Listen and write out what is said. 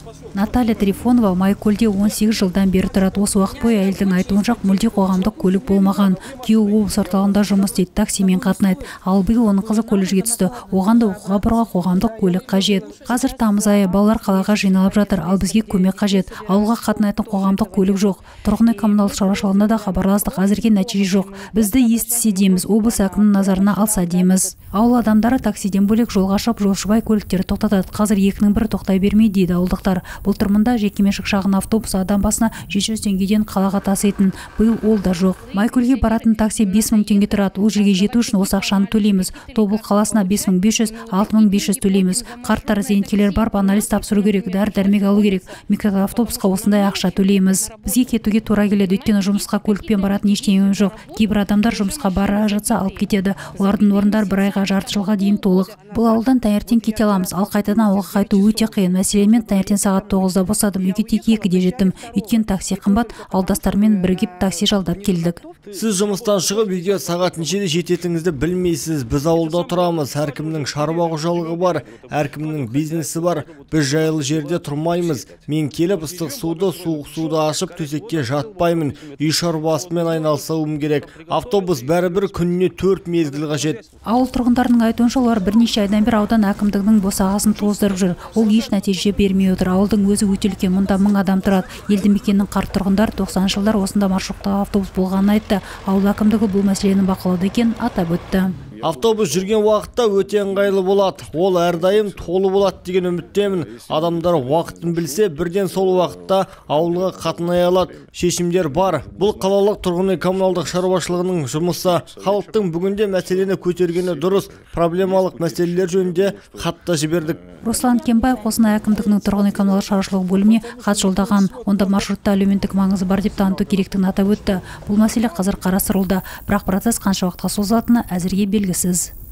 Наталья Трифонова Майкөлде 18 жылдан бері тұрады. Осы уақыт бойы әйелдің айтуынша мүлде қоғамдық көлік болмаған. Күйеуі облыс орталығында жұмыс істейді, таксимен қатынайды. Ал биыл оның қызы колледжге түсті. Оған да оқуға баруға қоғамдық көлік қажет. Қазір тамыз айы, балалар қалаға жиналып жатыр, ал бізге көмек қажет. Ауылға қатынайтын қоғамдық көлік жоқ. Тұрғын үй коммуналдық шаруашылығында да хабарластық, әзірге нәтиже жоқ. Бізді естісе дейміз, облыс әкімінің назарына алса дейміз. Ауыл адамдары таксиден бөлек жолға шығып, жолшыбай көліктері тоқтатады. Қазір екінің бірі тоқтай бермейді дейді ауылдықтар. Былтыр мұнда жекеменшік шағын автобус адам басына 700 теңгеден қалаға таситын. Биыл ол да жоқ. Майкөлге баратын такси 5000 теңге тұрады. Ол жерге жету үшін осы ақшаны төлейміз. Тобыл қаласына 5500, 6500 төлейміз. Қарттар, зейнеткерлер барып анализ тапсыру керек, дәрі-дәрмек алу керек. Микроавтобусқа осындай ақша төлейміз. Бізге кетуге тура келеді, өйткені жұмысқа көлікпен баратын ештеңеміз жоқ. Кейбір адамдар жұмысқа бара жатса алып кетеді. Олардың орындары бір айға, жарты жылға дейін толық. Бұл ауылдан таңертең кете аламыз, ал қайтадан ауылға қайту өте қиын. Мәселен, мен таңертең сағат 9-да босадым, үйге тек 2-де жеттім. Өйткені такси қымбат, ауылдастармен бірігіп такси жалдап келдік. Сіз жұмыстан шығып үйге сағат нешеде жететіңізді білмейсіз. Біз ауылда тұрамыз, әркімнің шаруа қожалығы бар, әркімнің бизнесі бар. Біз жайлы жерде тұрмаймыз. Мен келіп ыстық суды, суық суды ашып төсекке жатпаймын. Үй шаруасымен айналысуым керек. Автобус бәрібір күніне 4 мезгіл қажет. Ауыл тұрғындарының айтуынша, олар бірнеше айдан бері аудан әкімдігінің босағасын тоздырып жүр. Ол еш нәтиже бермей отыр. Ауылдың өзі өте үлкен, мұнда 1000 адам тұрады. Елді мекеннің қарт тұрғындар 90 жылдар осында маршруттағы автобус болғанын айтты. Ауыл әкімдігі бұл мәселені бақылауда екенін атап өтті. Автобус жүрген уақытта өте ыңғайлы болады. Ол әрдайым толы болады деген үміттемін. Адамдар уақытын білсе, бірден сол уақытта ауылға қатынай алады. Шешімдер бар. Бұл қалалық тұрғын үй коммуналдық шаруашылығының жұмысы. Халықтың бүгінде мәселені көтергені дұрыс. Проблемалық мәселелер жөнінде хат та жібердік. Руслан Кембай Қостанай әкімдігінің тұрғын үй коммуналдық шаруашылығы бөліміне хат жолдаған. Онда маршрутта әлеуметтік маңызы бар деп таныту керектігін атап өтті. Бұл мәселе қазір қарастырылуда, бірақ процесс қанша уақытқа созылатыны әзірге белгісіз.